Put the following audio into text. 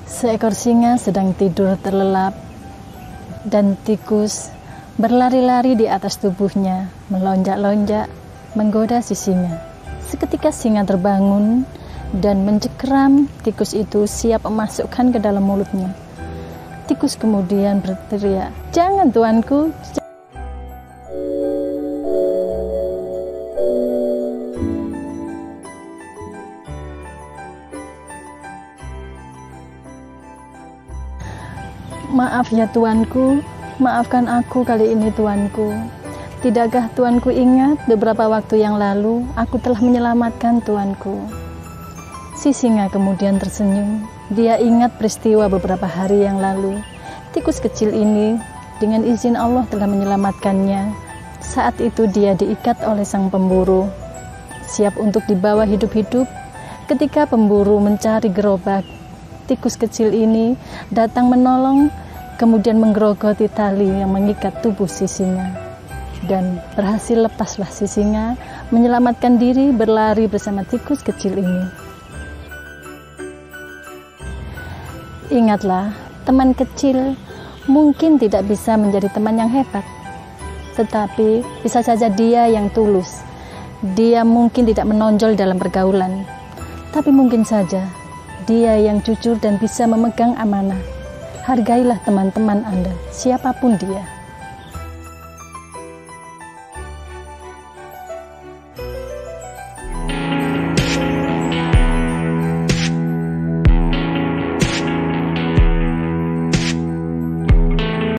Seekor singa sedang tidur terlelap dan tikus berlari-lari di atas tubuhnya, melonjak-lonjak, menggoda si singa. Seketika singa terbangun dan mencekram tikus itu siap memasukkan ke dalam mulutnya. Tikus kemudian berteriak, "Jangan tuanku!" "Maaf ya tuanku, maafkan aku kali ini tuanku. Tidakkah tuanku ingat beberapa waktu yang lalu aku telah menyelamatkan tuanku?" Si singa kemudian tersenyum. Dia ingat peristiwa beberapa hari yang lalu. Tikus kecil ini dengan izin Allah telah menyelamatkannya. Saat itu dia diikat oleh sang pemburu, siap untuk dibawa hidup-hidup. Ketika pemburu mencari gerobak, tikus kecil ini datang menolong, kemudian menggerogoti tali yang mengikat tubuh si singa. Dan berhasil lepaslah si singa, menyelamatkan diri berlari bersama tikus kecil ini. Ingatlah, teman kecil mungkin tidak bisa menjadi teman yang hebat, tetapi bisa saja dia yang tulus. Dia mungkin tidak menonjol dalam pergaulan, tapi mungkin saja dia yang jujur dan bisa memegang amanah. Hargailah teman-teman Anda, siapapun dia.